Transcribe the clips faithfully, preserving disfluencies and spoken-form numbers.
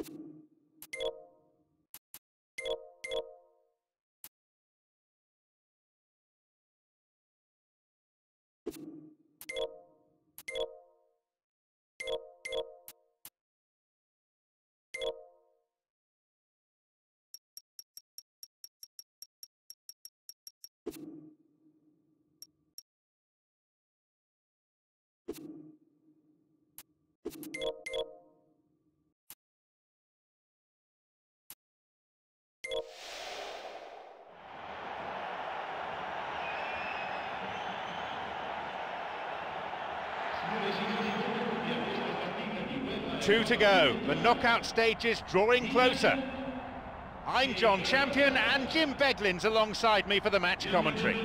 Two to go, the knockout stage is drawing closer. I'm John Champion and Jim Beglin's alongside me for the match commentary.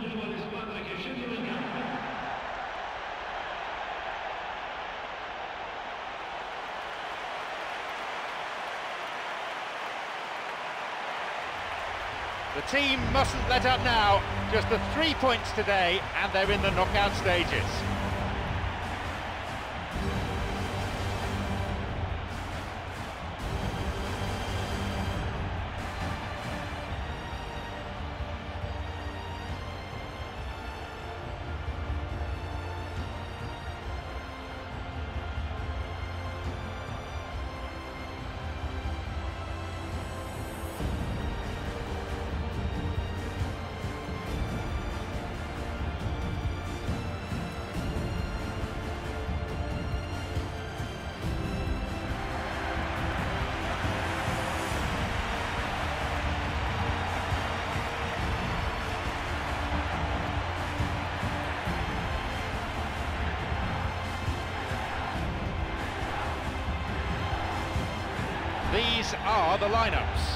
The team mustn't let up now, just the three points today and they're in the knockout stages. These are the lineups.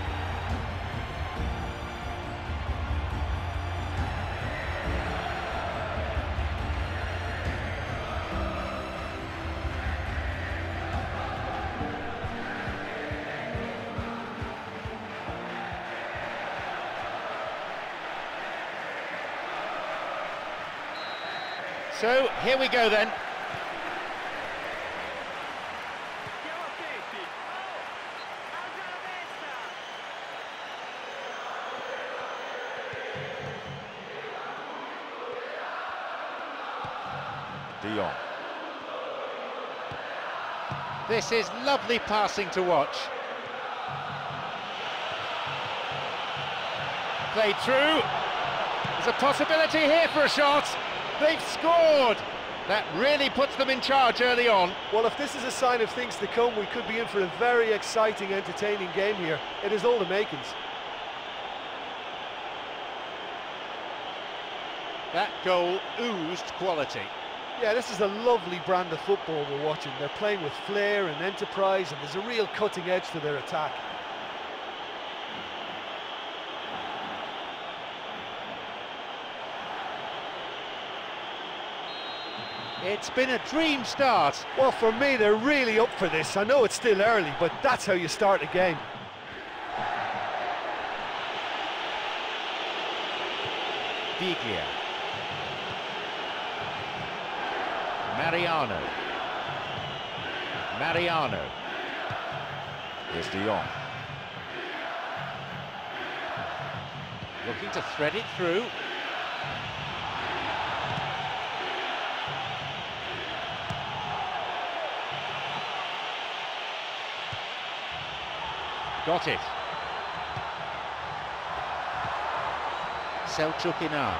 So here we go then. De Jong. This is lovely passing to watch. Played through. There's a possibility here for a shot. They've scored. That really puts them in charge early on. Well, if this is a sign of things to come, we could be in for a very exciting, entertaining game here. It is all the makings. That goal oozed quality. Yeah, this is a lovely brand of football we're watching. They're playing with flair and enterprise, and there's a real cutting edge to their attack. It's been a dream start. Well, for me, they're really up for this. I know it's still early, but that's how you start a game. Biglia. Mariano. Mariano. Here's De Jong. Looking to thread it through. Got it. Selçuk Inan.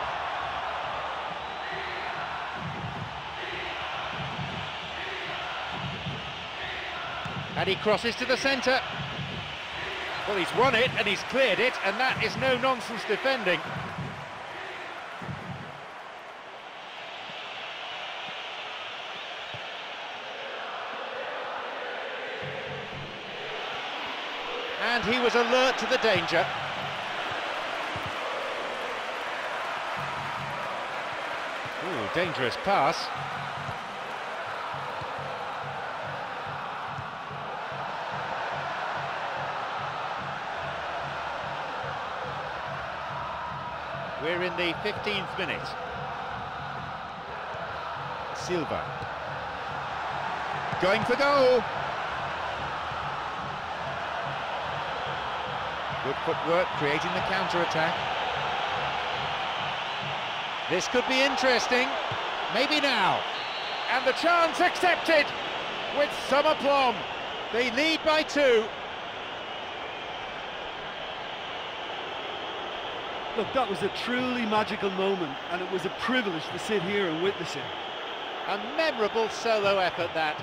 And he crosses to the centre. Well, he's won it and he's cleared it, and that is no-nonsense defending. And he was alert to the danger. Ooh, dangerous pass. We're in the fifteenth minute. Silva. Going for goal. Good footwork, creating the counter-attack. This could be interesting. Maybe now. And the chance accepted with some aplomb. They lead by two. Look, that was a truly magical moment, and it was a privilege to sit here and witness it. A memorable solo effort, that.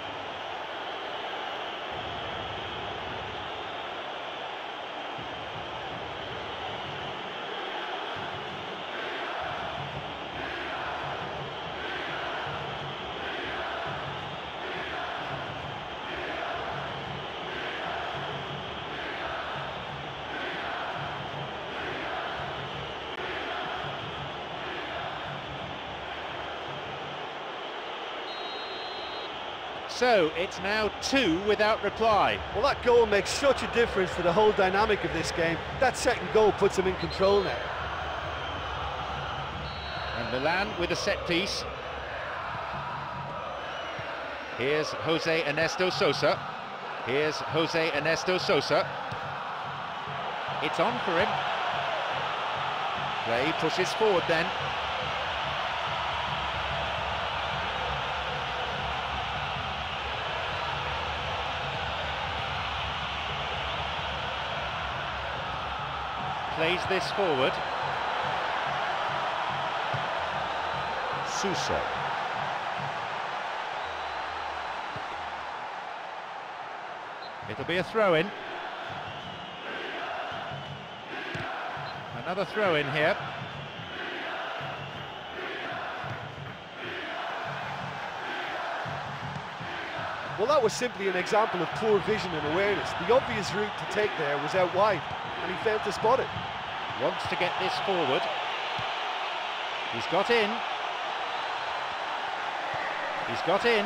So, it's now two without reply. Well, that goal makes such a difference to the whole dynamic of this game. That second goal puts them in control now. And Milan with a set piece. Here's Jose Ernesto Sosa. Here's Jose Ernesto Sosa. It's on for him. Play pushes forward then. Plays this forward. Suso. It'll be a throw-in. Another throw-in here. Well, that was simply an example of poor vision and awareness. The obvious route to take there was out wide, and he failed to spot it. Wants to get this forward. He's got in. He's got in.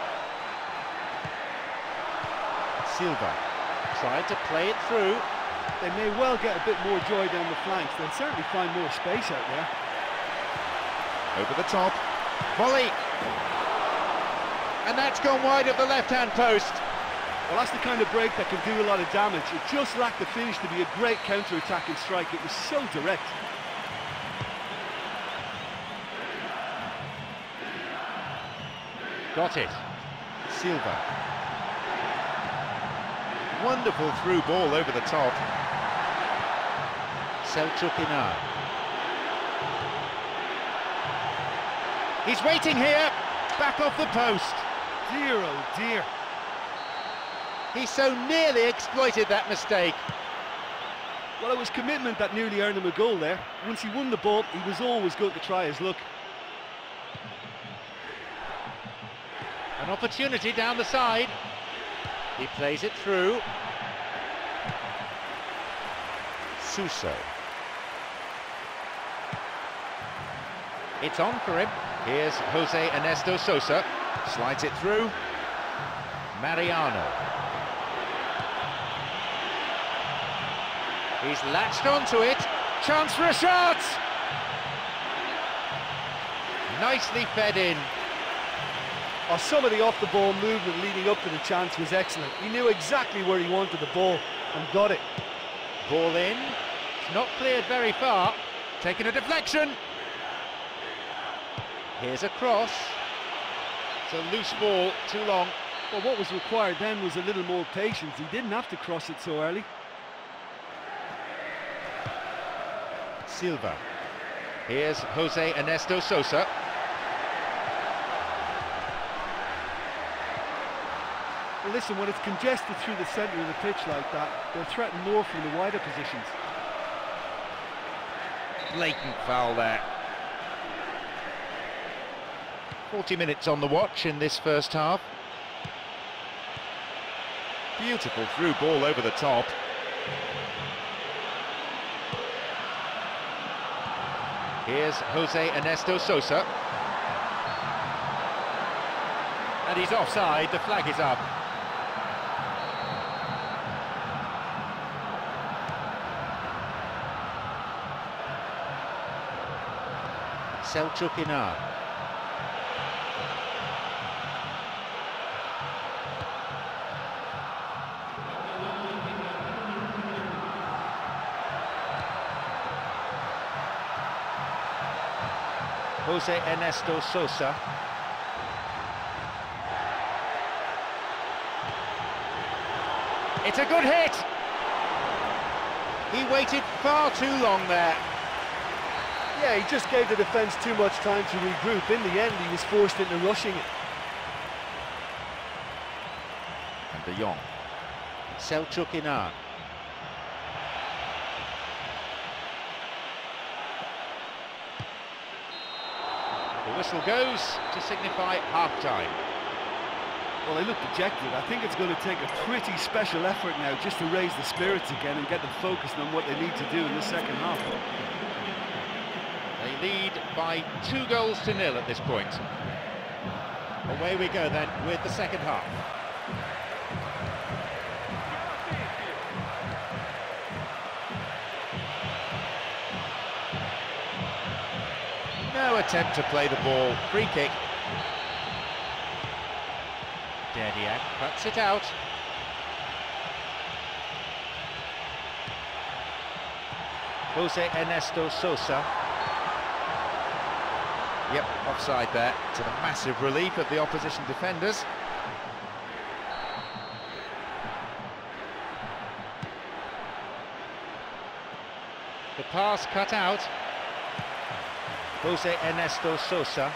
Silva tried to play it through. They may well get a bit more joy down the flanks. They'll certainly find more space out there. Over the top. Volley. And that's gone wide of the left-hand post. Well, that's the kind of break that can do a lot of damage. It just lacked the finish to be a great counter-attacking strike. It was so direct. Got it. Silva. Wonderful through ball over the top. Selçuk Inar. He's waiting here. Back off the post. Dear, oh dear. He so nearly exploited that mistake. Well, it was commitment that nearly earned him a goal there. Once he won the ball, he was always going to try his luck. An opportunity down the side. He plays it through. Suso. It's on for him. Here's Jose Ernesto Sosa. Slides it through. Mariano. He's latched onto it. Chance for a shot! Nicely fed in. Oh, some of the off-the-ball movement leading up to the chance was excellent. He knew exactly where he wanted the ball and got it. Ball in. It's not cleared very far. Taking a deflection. Here's a cross. It's a loose ball, too long. Well, what was required then was a little more patience. He didn't have to cross it so early. Silva. Here's Jose Ernesto Sosa. Well, listen, when it's congested through the centre of the pitch like that, they'll threaten more from the wider positions. Blatant foul there. forty minutes on the watch in this first half. Beautiful through ball over the top. Here's Jose Ernesto Sosa. And he's offside, the flag is up. Selçuk Inar. Jose Ernesto Sosa. It's a good hit! He waited far too long there. Yeah, he just gave the defence too much time to regroup. In the end, he was forced into rushing it. And De Jong. Selçuk Inan. The whistle goes to signify half-time. Well, they look dejected. I think it's going to take a pretty special effort now just to raise the spirits again and get them focused on what they need to do in the second half. They lead by two goals to nil at this point. Away we go then with the second half. No attempt to play the ball. Free kick. Dediak cuts it out. Jose Ernesto Sosa. Yep, offside there, to the massive relief of the opposition defenders. The pass cut out. Jose Ernesto Sosa.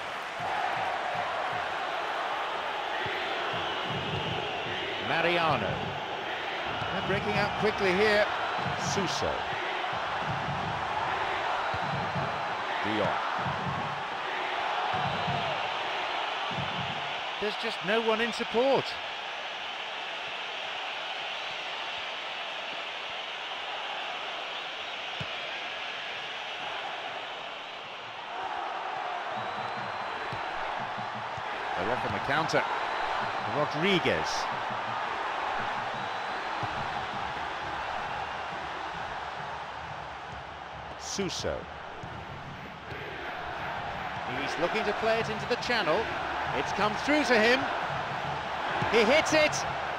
Mariano. They're breaking out quickly here. Suso. De Jong. There's just no one in support. They're off on the counter. Rodriguez. Suso. He's looking to play it into the channel. It's come through to him. He hits it.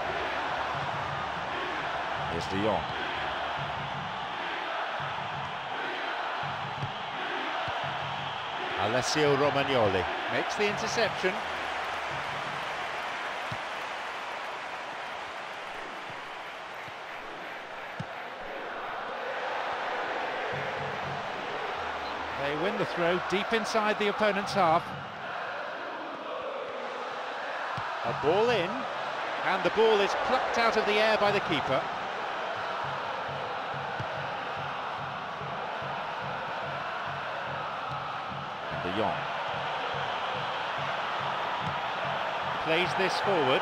Here's De Jong. Alessio Romagnoli makes the interception. They win the throw deep inside the opponent's half. A ball in, and the ball is plucked out of the air by the keeper. And De Jong plays this forward.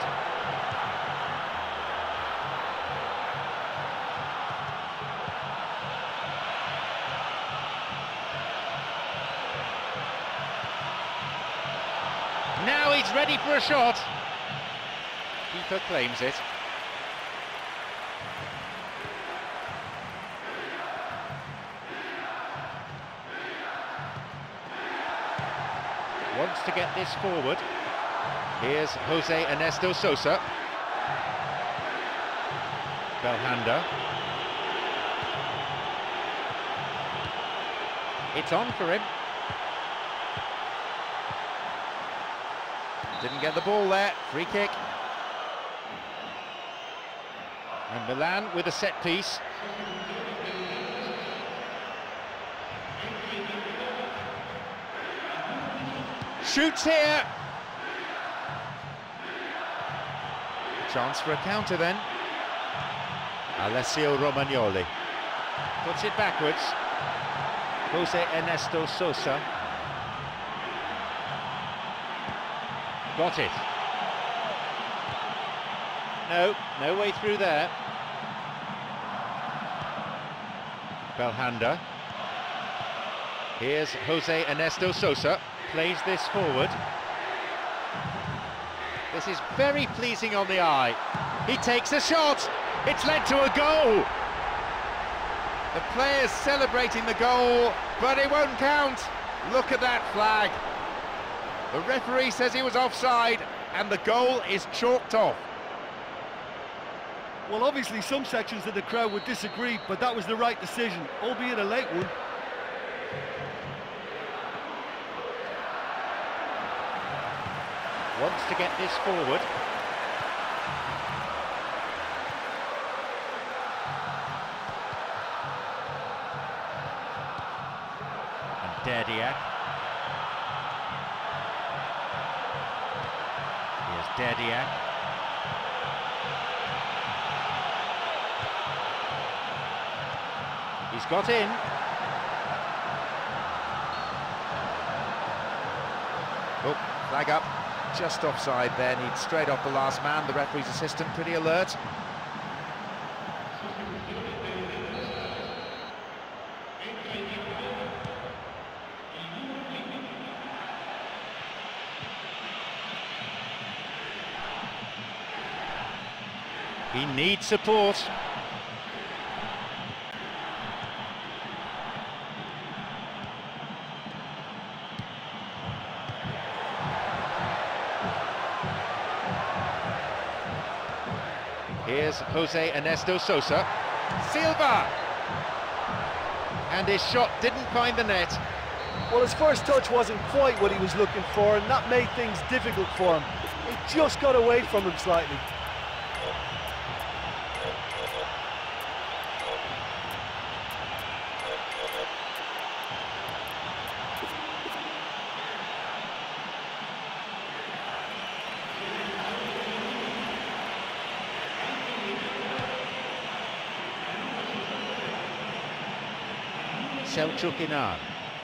Now he's ready for a shot. Keeper claims it. Wants to get this forward. Here's Jose Ernesto Sosa. Belhanda. It's on for him. Didn't get the ball there. Free kick. And Milan with a set piece. Shoots here. Chance for a counter then. Alessio Romagnoli puts it backwards. Jose Ernesto Sosa. Got it. No, no way through there. Belhanda. Here's Jose Ernesto Sosa. Plays this forward. This is very pleasing on the eye. He takes a shot. It's led to a goal. The players celebrating the goal, but it won't count. Look at that flag. The referee says he was offside, and the goal is chalked off. Well, obviously some sections of the crowd would disagree, but that was the right decision, albeit a late one. Wants to get this forward. And Derdiak. Here's Derdiak. He's got in. Oh, flag up. Just offside there, needs straight off the last man. The referee's assistant pretty alert. He needs support. Here's Jose Ernesto Sosa. Silva! And his shot didn't find the net. Well, his first touch wasn't quite what he was looking for, and that made things difficult for him. It just got away from him slightly. Selçuk Inan.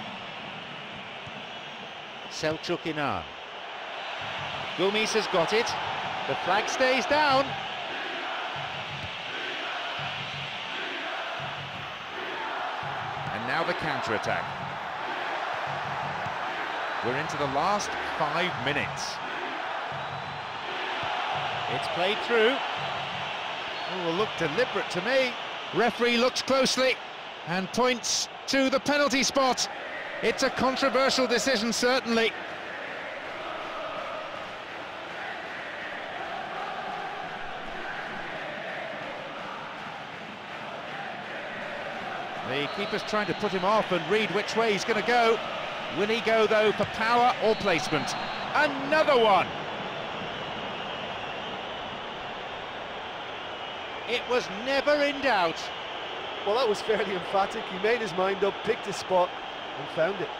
Selçuk Inan. Gomis has got it. The flag stays down. And now the counter-attack. We're into the last five minutes. It's played through. Oh, will look deliberate to me. Referee looks closely and points to the penalty spot. It's a controversial decision, certainly. The keeper's trying to put him off and read which way he's going to go. Will he go, though, for power or placement? Another one! It was never in doubt. Well, that was fairly emphatic. He made his mind up, picked his spot, and found it.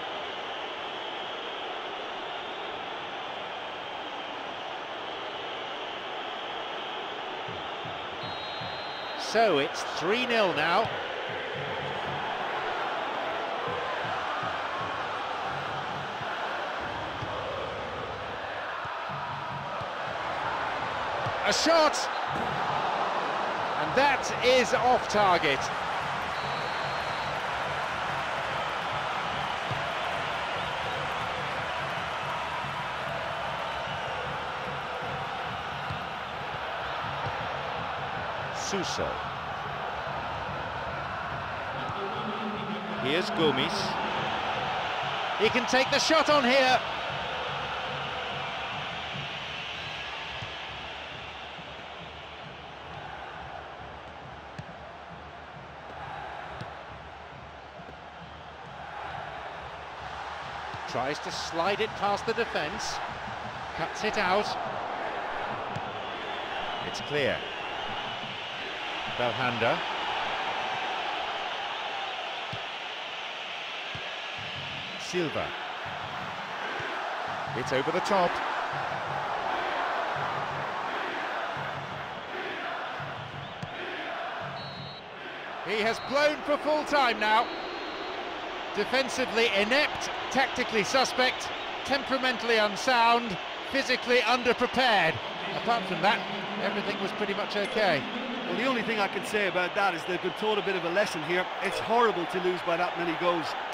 So it's three nil now. A shot! And that is off target. Suso. Here's Gomis. He can take the shot on here. Tries to slide it past the defence, cuts it out. It's clear. Belhanda. Silva. It's over the top. He has blown for full time now. Defensively inept, tactically suspect, temperamentally unsound, physically underprepared. Apart from that, everything was pretty much okay. Well, the only thing I can say about that is they've been taught a bit of a lesson here. It's horrible to lose by that many goals.